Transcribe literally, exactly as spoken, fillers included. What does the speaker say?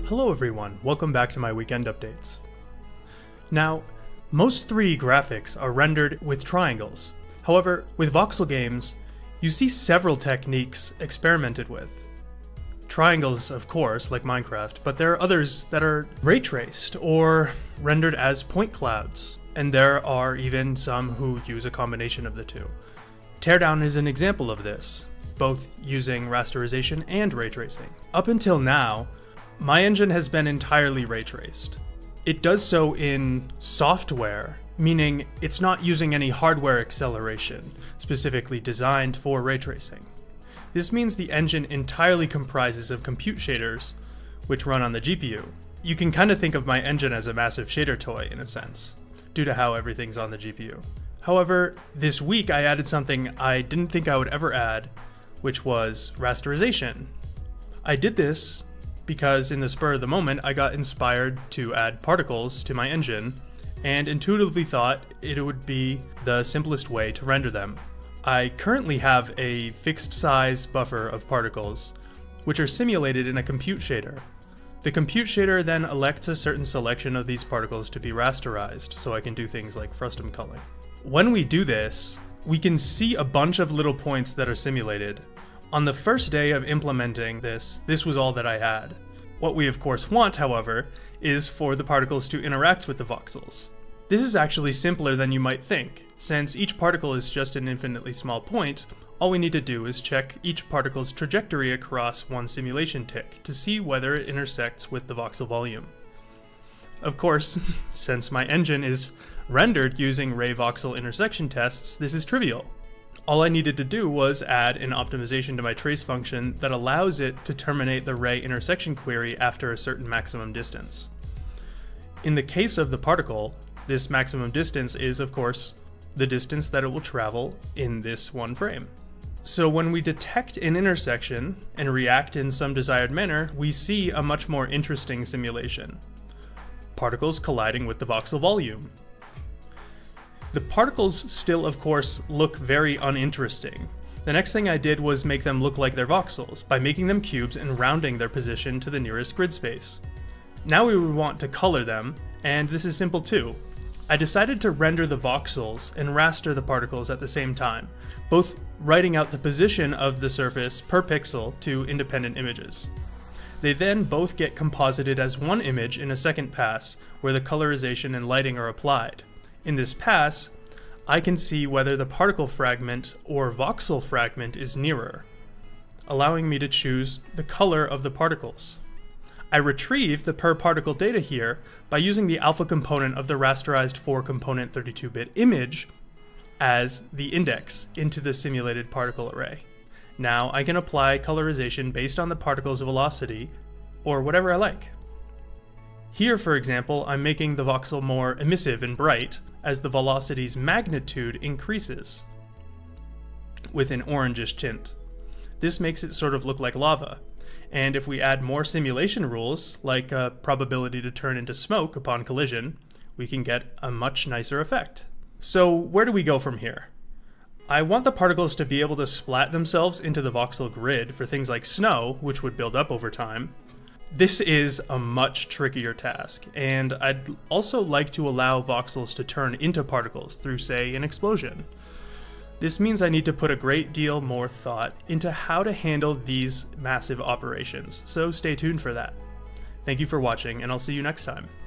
Hello everyone, welcome back to my weekend updates. Now, most three D graphics are rendered with triangles. However, with voxel games, you see several techniques experimented with. Triangles, of course, like Minecraft, but there are others that are ray traced or rendered as point clouds, and there are even some who use a combination of the two. Teardown is an example of this, both using rasterization and ray tracing. Up until now, my engine has been entirely ray traced. It does so in software, meaning it's not using any hardware acceleration specifically designed for ray tracing. This means the engine entirely comprises of compute shaders, which run on the G P U. You can kind of think of my engine as a massive shader toy in a sense, due to how everything's on the G P U. However, this week I added something I didn't think I would ever add, which was rasterization. I did this because in the spur of the moment I got inspired to add particles to my engine and intuitively thought it would be the simplest way to render them. I currently have a fixed size buffer of particles, which are simulated in a compute shader. The compute shader then elects a certain selection of these particles to be rasterized, so I can do things like frustum culling. When we do this, we can see a bunch of little points that are simulated. On the first day of implementing this, this was all that I had. What we of course want, however, is for the particles to interact with the voxels. This is actually simpler than you might think. Since each particle is just an infinitely small point, all we need to do is check each particle's trajectory across one simulation tick to see whether it intersects with the voxel volume. Of course, since my engine is rendered using ray voxel intersection tests, this is trivial. All I needed to do was add an optimization to my trace function that allows it to terminate the ray intersection query after a certain maximum distance. In the case of the particle, this maximum distance is, of course, the distance that it will travel in this one frame. So when we detect an intersection and react in some desired manner, we see a much more interesting simulation. Particles colliding with the voxel volume. The particles still, of course, look very uninteresting. The next thing I did was make them look like their voxels by making them cubes and rounding their position to the nearest grid space. Now we would want to color them, and this is simple too. I decided to render the voxels and raster the particles at the same time, both writing out the position of the surface per pixel to independent images. They then both get composited as one image in a second pass, where the colorization and lighting are applied. In this pass, I can see whether the particle fragment or voxel fragment is nearer, allowing me to choose the color of the particles. I retrieve the per particle data here by using the alpha component of the rasterized four component thirty-two bit image as the index into the simulated particle array. Now I can apply colorization based on the particle's velocity or whatever I like. Here, for example, I'm making the voxel more emissive and bright as the velocity's magnitude increases with an orangish tint. This makes it sort of look like lava. And if we add more simulation rules, like a probability to turn into smoke upon collision, we can get a much nicer effect. So where do we go from here? I want the particles to be able to splat themselves into the voxel grid for things like snow, which would build up over time. This is a much trickier task, and I'd also like to allow voxels to turn into particles through, say, an explosion. This means I need to put a great deal more thought into how to handle these massive operations, so stay tuned for that. Thank you for watching, and I'll see you next time.